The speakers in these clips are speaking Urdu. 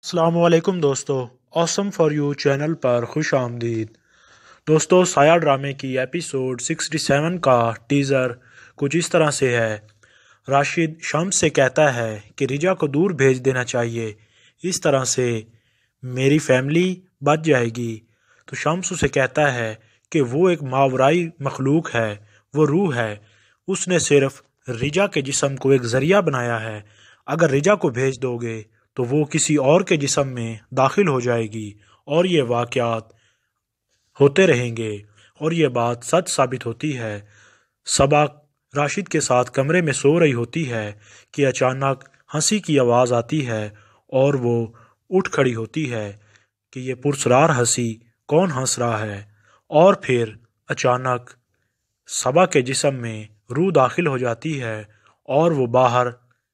السلام علیکم دوستو، آسم فار یو چینل پر خوش آمدید۔ دوستو، سایہ ڈرامے کی ایپیسوڈ 67 کا ٹیزر کچھ اس طرح سے ہے۔ راشد شمس سے کہتا ہے کہ رجا کو دور بھیج دینا چاہیے، اس طرح سے میری فیملی بچ جائے گی۔ تو شمس اسے کہتا ہے کہ وہ ایک ماورائی مخلوق ہے، وہ روح ہے، اس نے صرف رجا کے جسم کو ایک ذریعہ بنایا ہے۔ اگر رجا کو بھیج دو گے تو وہ کسی اور کے جسم میں داخل ہو جائے گی اور یہ واقعات ہوتے رہیں گے، اور یہ بات سچ ثابت ہوتی ہے۔ صبا راشد کے ساتھ کمرے میں سو رہی ہوتی ہے کہ اچانک ہنسی کی آواز آتی ہے اور وہ اٹھ کھڑی ہوتی ہے کہ یہ پرسرار ہنسی کون ہنس رہا ہے، اور پھر اچانک صبا کے جسم میں روح داخل ہو جاتی ہے اور وہ باہر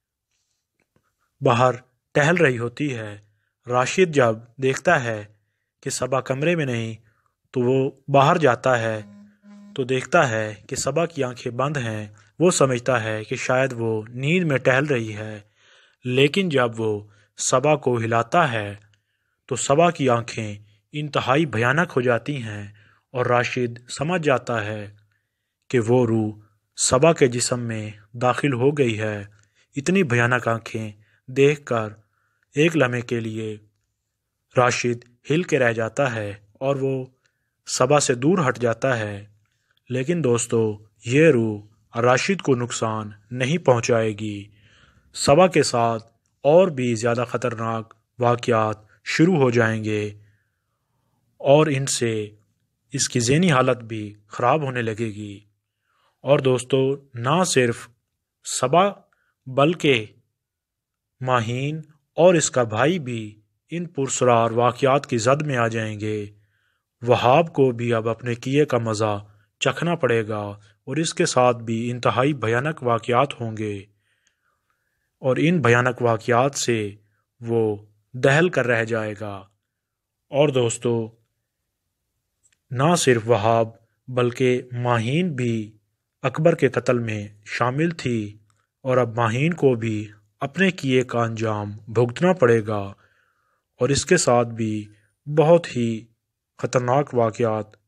ٹہل رہی ہوتی ہے۔ راشد جب دیکھتا ہے کہ صبا کمرے میں نہیں تو وہ باہر جاتا ہے تو دیکھتا ہے کہ صبا کی آنکھیں بند ہیں۔ وہ سمجھتا ہے کہ شاید وہ نیند میں ٹہل رہی ہے، لیکن جب وہ صبا کو ہلاتا ہے تو صبا کی آنکھیں انتہائی بھیانک ہو جاتی ہیں اور راشد سمجھ جاتا ہے کہ وہ روح صبا کے جسم میں داخل ہو گئی ہے۔ اتنی بھیانک آنکھیں دیکھ کر ایک لمحے کے لیے راشد ہل کے رہ جاتا ہے اور وہ صبا سے دور ہٹ جاتا ہے، لیکن دوستو یہ روح راشد کو نقصان نہیں پہنچائے گی۔ صبا کے ساتھ اور بھی زیادہ خطرناک واقعات شروع ہو جائیں گے اور ان سے اس کی ذہنی حالت بھی خراب ہونے لگے گی۔ اور دوستو، نہ صرف صبا بلکہ ماہین اور اس کا بھائی بھی ان پرسرار واقعات کی زد میں آ جائیں گے۔ وہاب کو بھی اب اپنے کیے کا مزہ چکھنا پڑے گا اور اس کے ساتھ بھی انتہائی بھیانک واقعات ہوں گے، اور ان بھیانک واقعات سے وہ دہل کر رہ جائے گا۔ اور دوستو، نہ صرف وہاب بلکہ ماہین بھی اکبر کے قتل میں شامل تھی، اور اب ماہین کو بھی اپنے کیے کا انجام بھگتنا پڑے گا، اور اس کے ساتھ بھی بہت ہی خطرناک واقعات